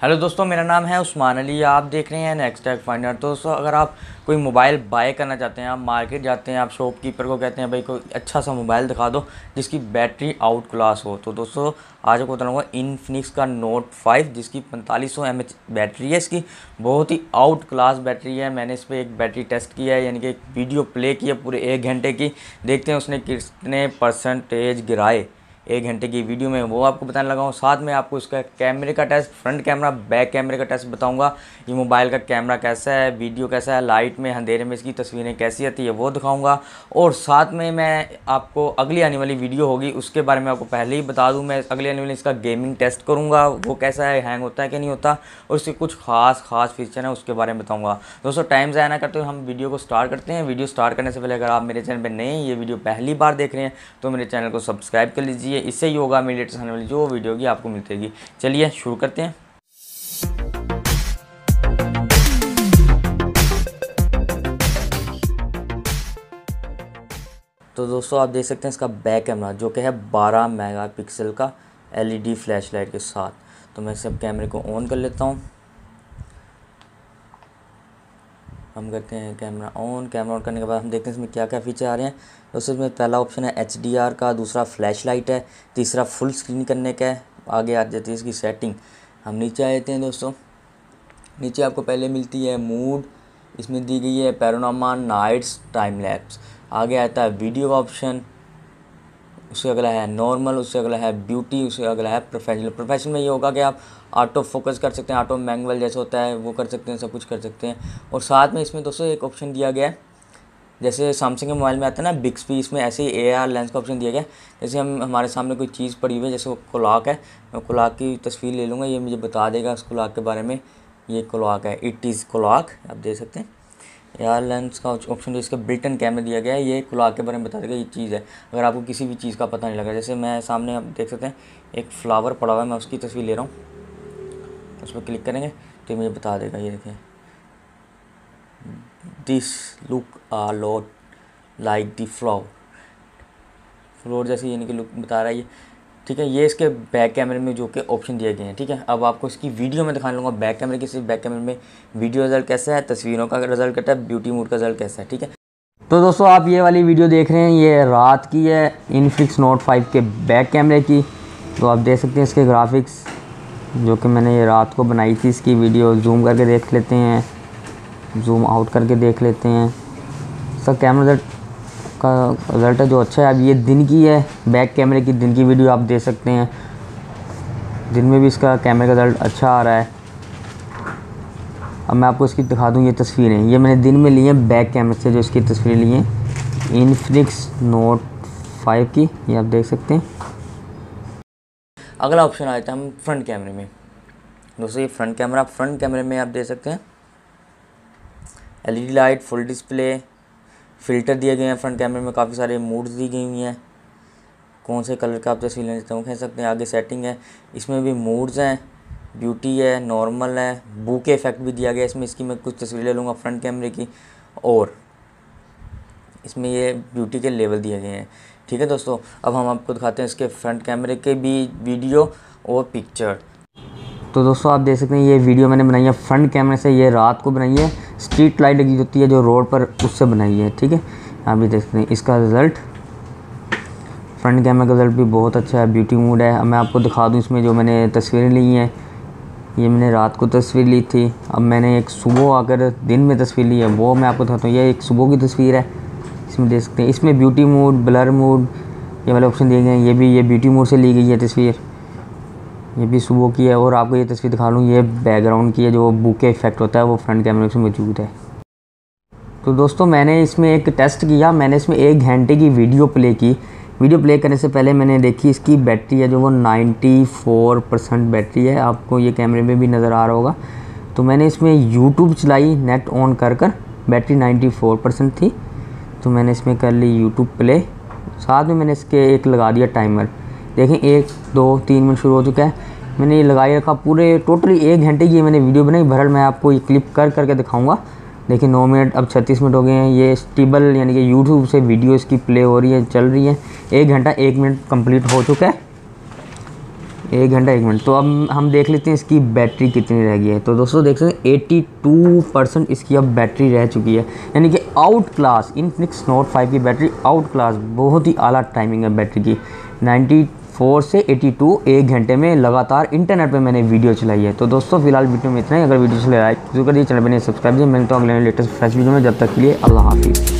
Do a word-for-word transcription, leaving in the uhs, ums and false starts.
Hello दोस्तों, मेरा नाम है उस्मान अली। आप देख रहे हैं नेक्स्ट टेक फाइंडर। दोस्तों, अगर आप कोई मोबाइल बाय करना चाहते हैं, आप मार्केट जाते हैं, आप शॉपकीपर को कहते हैं भाई कोई अच्छा सा मोबाइल दिखा दो जिसकी बैटरी आउट क्लास हो, तो दोस्तों आज आपको बताऊंगा इनफिनिक्स का नोट फाइव जिसकी पैंतालीस सौ एम एच बैटरी है। इसकी बहुत ही आउट क्लास बैटरी है। मैंने इस पर एक बैटरी टेस्ट किया है, यानी कि एक वीडियो प्ले किया पूरे एक घंटे की। देखते हैं उसने कितने परसेंटेज गिराए एक घंटे की वीडियो में, वो आपको बताने लगा हूँ। साथ में आपको इसका कैमरे का टेस्ट, फ्रंट कैमरा, बैक कैमरे का टेस्ट बताऊंगा। ये मोबाइल का कैमरा कैसा है, वीडियो कैसा है, लाइट में अंधेरे में इसकी तस्वीरें कैसी आती है वो दिखाऊंगा। और साथ में मैं आपको अगली आने वाली वीडियो होगी उसके बारे में आपको पहले ही बता दूँ। मैं अगली आने वाली इसका गेमिंग टेस्ट करूँगा, वो कैसा है, हैंग होता है कि नहीं होता, और उसके कुछ खास खास फीचर हैं उसके बारे में बताऊँगा। दोस्तों टाइम ज़ाया ना करते हुए हम वीडियो को स्टार्ट करते हैं। वीडियो स्टार्ट करने से पहले अगर आप मेरे चैनल पर नए हैं, ये वीडियो पहली बार देख रहे हैं, तो मेरे चैनल को सब्सक्राइब कर लीजिए। इससे ही होगा मेरी लेटेस्ट आने वाली जो वीडियो होगी आपको मिलती। चलिए शुरू करते हैं। तो दोस्तों आप देख सकते हैं इसका बैक कैमरा जो कि है बारह मेगापिक्सल का एलईडी फ्लैश लाइट के साथ। तो मैं सब कैमरे को ऑन कर लेता हूँ। हम करते हैं कैमरा ऑन। कैमरा ऑन करने के बाद हम देखते हैं इसमें क्या क्या फीचर आ रहे हैं। दोस्तों इसमें पहला ऑप्शन है एच डी आर का, दूसरा फ्लैश लाइट है, तीसरा फुल स्क्रीन करने का है। आगे आ जाती है इसकी सेटिंग। हम नीचे आ जाते हैं दोस्तों। नीचे आपको पहले मिलती है मूड, इसमें दी गई है पैनोरामा, नाइट्स, टाइम लैप्स। आगे आता है वीडियो का ऑप्शन, उससे अगला है नॉर्मल, उससे अगला है ब्यूटी, उससे अगला है प्रोफेशनल। प्रोफेशनल में ये होगा कि आप ऑटो फोकस कर सकते हैं, ऑटो मैनुअल जैसे होता है वो कर सकते हैं, सब कुछ कर सकते हैं। और साथ में इसमें दोस्तों एक ऑप्शन दिया गया है, जैसे सैमसंग के मोबाइल में आता है ना बिक्सबी, इसमें ऐसे ही ए आर लेंस का ऑप्शन दिया गया है। जैसे हम हमारे सामने कोई चीज़ पड़ी हुई है, जैसे वो क्लॉक है, मैं क्लॉक की तस्वीर ले लूँगा, ये मुझे बता देगा उस क्लॉक के बारे में। ये क्लॉक है, इट इज़ क्लॉक, आप देख सकते हैं। एआर लेंस का ऑप्शन जो इसका बिल्ट इन कैमरा दिया गया है, ये क्लॉक के बारे में बता देगा ये चीज़ है। अगर आपको किसी भी चीज़ का पता नहीं लगा, जैसे मैं सामने आप देख सकते हैं एक फ्लावर पड़ा हुआ है, मैं उसकी तस्वीर ले रहा हूँ, उस पर क्लिक करेंगे तो ये मुझे बता देगा। ये देखें, this look a lot like the flower, floor जैसे यानी कि लुक बता रहा है ये, ठीक है। ये इसके बैक कैमरे में जो कि ऑप्शन दिए गए हैं, ठीक है। अब आपको इसकी वीडियो में दिखाने लूँगा बैक कैमरे की, सिर्फ बैक कैमरे में वीडियो रिजल्ट कैसा है, तस्वीरों का रिजल्ट कैसा है, ब्यूटी मोड का रिजल्ट कैसा है, ठीक है। तो दोस्तों आप ये वाली वीडियो देख रहे हैं, ये रात की है इनफिनिक्स नोट फाइव के बैक कैमरे की। तो आप देख सकते हैं इसके ग्राफिक्स जो कि मैंने ये रात को बनाई थी। इसकी वीडियो जूम करके देख लेते हैं, जूम आउट करके देख लेते हैं। इसका कैमरा रिजल्ट का रिज़ल्ट है जो अच्छा है। अब ये दिन की है, बैक कैमरे की दिन की वीडियो आप देख सकते हैं। दिन में भी इसका कैमरे का रिज़ल्ट अच्छा आ रहा है। अब मैं आपको इसकी दिखा दूँ, ये तस्वीरें ये मैंने दिन में ली हैं बैक कैमरे से, जो इसकी तस्वीरें ली हैं इनफिनिक्स नोट फाइव की, ये आप देख सकते हैं। अगला ऑप्शन आ जाता है हम फ्रंट कैमरे में। दोस्तों ये फ्रंट कैमरा, फ्रंट कैमरे में आप देख सकते हैं LED light, full display, filter दिए गए हैं। फ्रंट कैमरे में काफ़ी सारे मूड्स दी गई हुई हैं, कौन से कलर का आप तस्वीर लेते हो कह सकते हैं। आगे सेटिंग है, इसमें भी मूड्स हैं, ब्यूटी है, नॉर्मल है, बूके इफेक्ट भी दिया गया है इसमें। इसकी मैं कुछ तस्वीर ले लूँगा फ्रंट कैमरे की, और इसमें ये ब्यूटी के लेवल दिए गए हैं, ठीक है दोस्तों। अब हम आपको दिखाते हैं इसके फ्रंट कैमरे के भी वीडियो और पिक्चर। तो दोस्तों आप देख सकते हैं ये वीडियो मैंने बनाई है फ्रंट कैमरे से, ये रात को बनाई है। स्ट्रीट लाइट लगी होती है जो रोड पर, उससे बनाई है, ठीक है। आप भी देख सकते हैं इसका रिज़ल्ट, फ्रंट कैमरे का रिज़ल्ट भी बहुत अच्छा है, ब्यूटी मोड है। अब मैं आपको दिखा दूं इसमें जो मैंने तस्वीरें ली हैं, ये मैंने रात को तस्वीर ली थी। अब मैंने एक सुबह आकर दिन में तस्वीर ली है, वो मैं आपको दिखाता हूँ। ये एक सुबह की तस्वीर है, इसमें देख सकते हैं। इसमें ब्यूटी मोड, ब्लर मोड, ये वाले ऑप्शन दिए गए हैं। ये भी ये ब्यूटी मोड से ली गई है तस्वीर, ये भी सुबह की है। और आपको ये तस्वीर दिखा लूँ, ये बैकग्राउंड की है, जो बुके इफेक्ट होता है वो फ्रंट कैमरे में मौजूद है। तो दोस्तों मैंने इसमें एक टेस्ट किया, मैंने इसमें एक घंटे की वीडियो प्ले की। वीडियो प्ले करने से पहले मैंने देखी इसकी बैटरी है जो वो चौरानवे परसेंट बैटरी है, आपको ये कैमरे में भी नज़र आ रहा होगा। तो मैंने इसमें यूट्यूब चलाई नेट ऑन कर कर, बैटरी चौरानवे परसेंट थी, तो मैंने इसमें कर ली यूट्यूब प्ले। साथ में मैंने इसके एक लगा दिया टाइमर, देखें एक दो तीन मिनट शुरू हो चुका है। मैंने ये लगाई रखा, पूरे टोटली एक घंटे की मैंने वीडियो बनाई भरल। मैं आपको ये क्लिप कर करके दिखाऊंगा। देखिए नौ मिनट अब छत्तीस मिनट हो गए हैं। ये स्टेबल यानी कि यूट्यूब से वीडियो इसकी प्ले हो रही है, चल रही है। एक घंटा एक मिनट कंप्लीट हो चुका है। एक घंटा एक मिनट। तो अब हम देख लेते हैं इसकी बैटरी कितनी रह गई है। तो दोस्तों देख सकते हैं बयासी परसेंट इसकी अब बैटरी रह चुकी है, यानी कि out class Infinix note five की बैटरी आउट क्लास, बहुत ही आला टाइमिंग है बैटरी की। चौरानवे से बयासी एक घंटे में लगातार इंटरनेट पे मैंने वीडियो चलाई है। तो दोस्तों फिलहाल वीडियो में इतना ही। अगर वीडियो चले लाइक जरूर करिए, चैनल पर नहीं सब्सक्राइब कीजिए। मिलता हूँ अगले लेटेस्ट फ्रेश वीडियो में, जब तक के लिए अल्लाह हाफिज़।